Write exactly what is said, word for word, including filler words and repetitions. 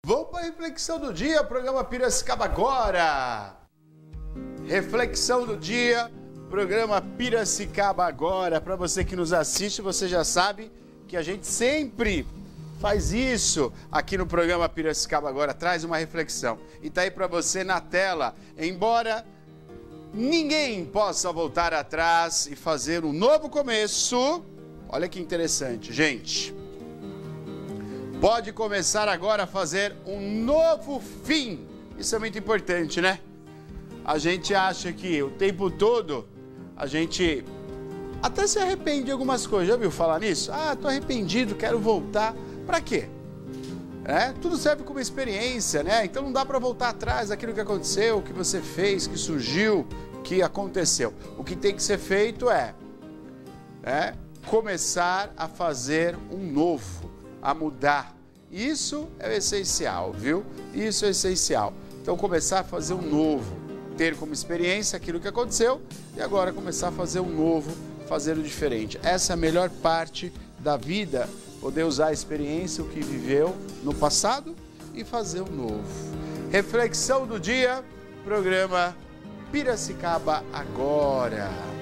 Vamos para a reflexão do dia, programa Piracicaba Agora. Reflexão do dia, programa Piracicaba Agora. Para você que nos assiste, você já sabe que a gente sempre faz isso aqui no programa Piracicaba Agora, traz uma reflexão. E tá aí para você na tela, embora ninguém possa voltar atrás e fazer um novo começo. Olha que interessante, gente. Pode começar agora a fazer um novo fim. Isso é muito importante, né? A gente acha que o tempo todo a gente até se arrepende de algumas coisas. Já ouviu falar nisso? Ah, tô arrependido, quero voltar. Pra quê? É, tudo serve como experiência, né? Então não dá para voltar atrás daquilo que aconteceu, que você fez, que surgiu, que aconteceu. O que tem que ser feito é, é começar a fazer um novo, a mudar. Isso é o essencial, viu? Isso é essencial. Então começar a fazer um novo, ter como experiência aquilo que aconteceu e agora começar a fazer um novo, fazer o diferente. Essa é a melhor parte da vida, poder usar a experiência, o que viveu no passado e fazer um novo. Reflexão do dia, programa Piracicaba Agora.